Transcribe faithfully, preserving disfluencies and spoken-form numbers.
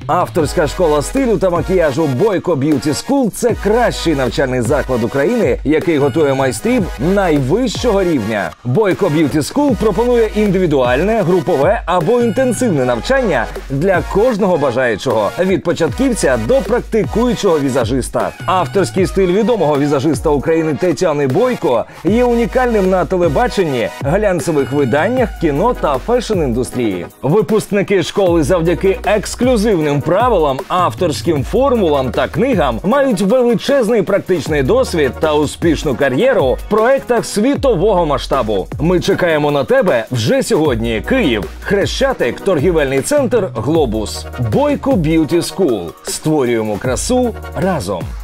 Авторська школа стилю та макіяжу Бойко Б'юті Скул – це кращий навчальний заклад України, який готує майстрів найвищого рівня. Бойко Б'юті Скул пропонує індивідуальне, групове або інтенсивне навчання для кожного бажаючого – від початківця до практикуючого візажиста. Авторський стиль відомого візажиста України Тетяни Бойко є унікальним на телебаченні, глянцевих виданнях, кіно та фешн-індустрії. Випускники школи завдяки ексклюзивним правилам, авторським формулам та книгам мають величезний практичний досвід та успішну кар'єру в проектах світового масштабу. Ми чекаємо на тебе вже сьогодні. Київ, Хрещатик, торгівельний центр «Глобус». Бойко Б'юті Скул. Створюємо красу разом.